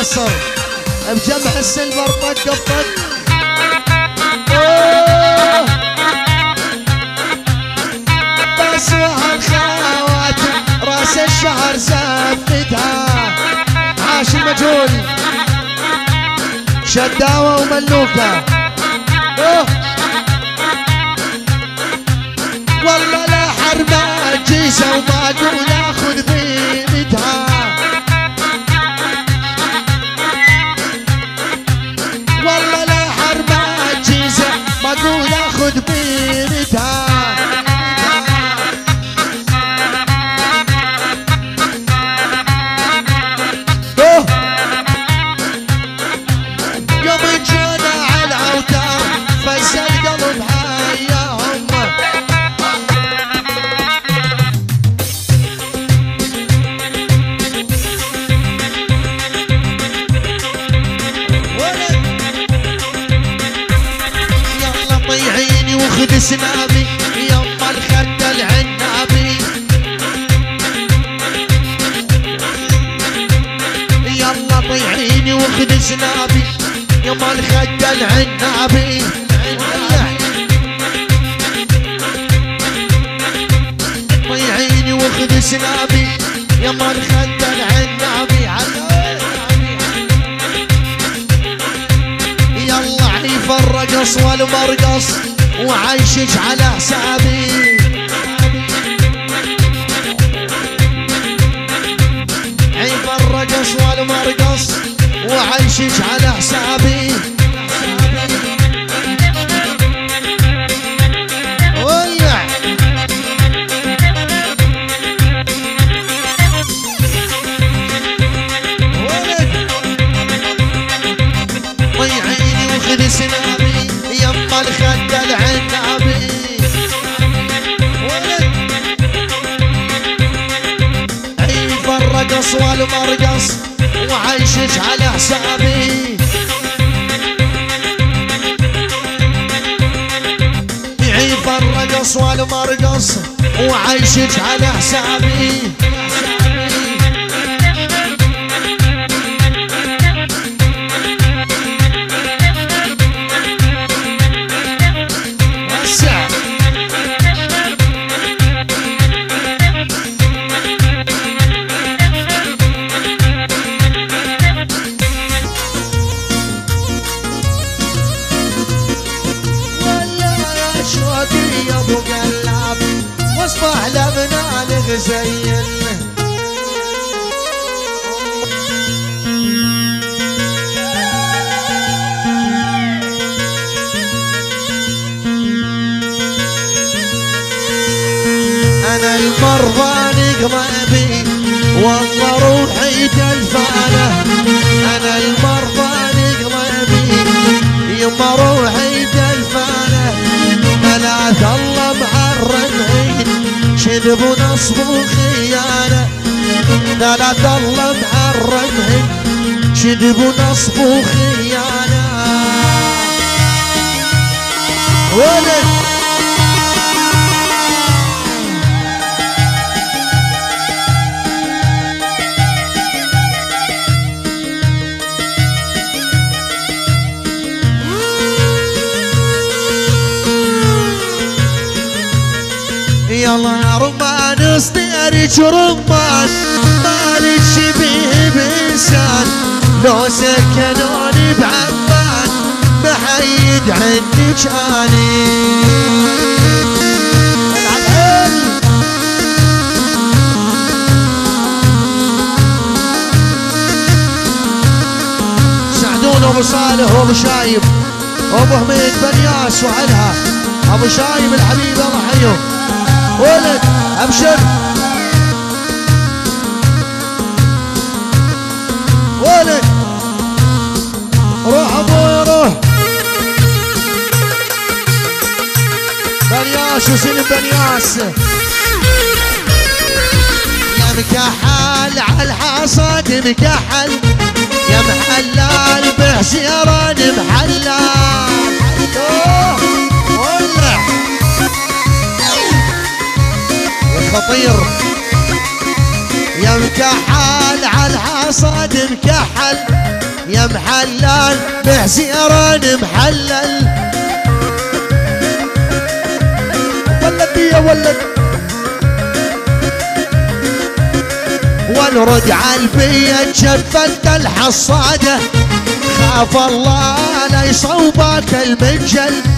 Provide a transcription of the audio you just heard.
ناصر بجمع السلفر طق بطق. بس وهالخواتم راس الشهر زفتها. عاش المجهول شداوة وملوكة. والله لا حرمة جيزة وما اقول اخذ بيمتها. والله لا حرمة جيزة ما اقول اخذ بيمتها. يوم جونا على العوتار فز القلب حياهم. يلا طيعيني وخذ سنابي يما الخد العنابي. يلا طيعيني وخذ سنابي يما الخد العنابي. طيعيني وخذ سنابي يما الخد العنابي. يلا عيف الرقص والمرقص وعيشك على حسابي. عيف الرقص والمرقص وعيشك على حسابي. ولع ولد طيعيني وخذ سنابي يما الخد العنابي. ولد عيف الرقص والمرقص وعيشك على حسابي. يعيف الرقص والمرقص وعيشك على حسابي. وسع يا ابو قلاب واصبح لبنان غزيل. انا المرضى قلبي والله روحي تلفانه. انا المرضى قلبي يما روحي تلفانه. ثلاث الله معرمين كذب ونصب وخيانه. ثلاث الله معرمين كذب ونصب وخيانه. ولد يلا رمان اصدارك رمان مالك شبيه بإنسان. لو سكنوني بعمان بحيد عنك اني. سعدون ابو صالح وابو شايب وابو حميد بنياس وعلها ابو شايب الحبيب الله حيه. ولد ابشر ولد روح ابو روح. بنياس وسلم بنياس يا مكحل على الحصاد مكحل. يا محلال بحسيران محلال. ولع خطير يا مكحل على الحصاد مكحل. يا محلل بحزيران محلل. ولد يا ولد والرد عالفية شفلت الحصادة، خاف الله لا يصوبك المنجل.